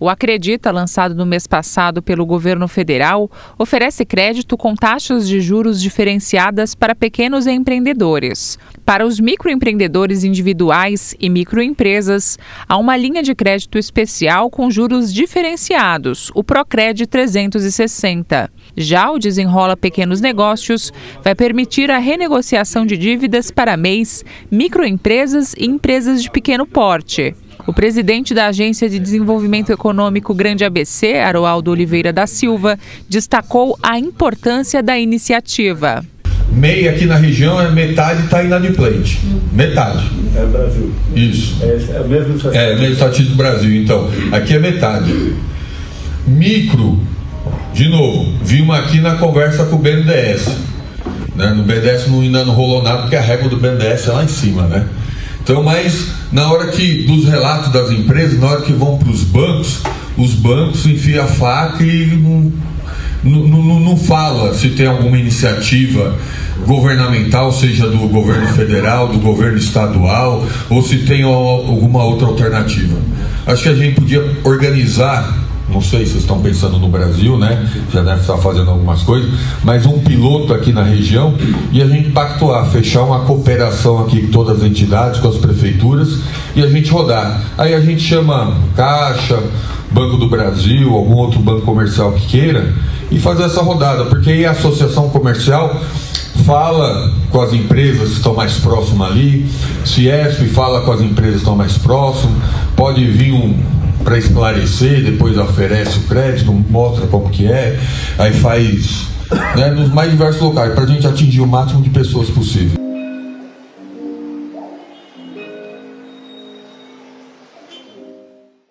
O Acredita, lançado no mês passado pelo governo federal, oferece crédito com taxas de juros diferenciadas para pequenos empreendedores. Para os microempreendedores individuais e microempresas, há uma linha de crédito especial com juros diferenciados, o Procred 360. Já o Desenrola Pequenos Negócios vai permitir a renegociação de dívidas para MEIs, microempresas e empresas de pequeno porte. O presidente da Agência de Desenvolvimento Econômico Grande ABC, Aroaldo Oliveira da Silva, destacou a importância da iniciativa. MEI aqui na região é metade está inadimplente. Metade. É Brasil. Isso. É o mesmo estatístico. É o mesmo estatístico do Brasil. Então, aqui é metade. Micro, de novo, vimos aqui na conversa com o BNDES. Né? No BNDES ainda não rolou nada, porque a régua do BNDES é lá em cima, né? Então, mas na hora que, dos relatos das empresas, na hora que vão para os bancos enfiam a faca e não fala se tem alguma iniciativa governamental, seja do governo federal, do governo estadual, ou se tem alguma outra alternativa. Acho que a gente podia organizar, não sei se vocês estão pensando no Brasil, né? Já deve estar fazendo algumas coisas, mas um piloto aqui na região e a gente pactuar, fechar uma cooperação aqui com todas as entidades, com as prefeituras e a gente rodar. Aí a gente chama Caixa, Banco do Brasil, algum outro banco comercial que queira e fazer essa rodada, porque aí a associação comercial fala com as empresas que estão mais próximas ali, Ciesp fala com as empresas que estão mais próximas, pode vir para esclarecer, depois oferece o crédito, mostra como que é, aí faz, né, nos mais diversos locais, para a gente atingir o máximo de pessoas possível.